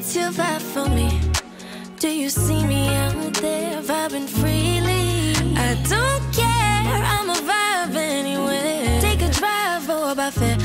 What's your vibe for me? Do you see me out there vibing freely? I don't care, I'm a vibe anywhere. Take a drive for about 50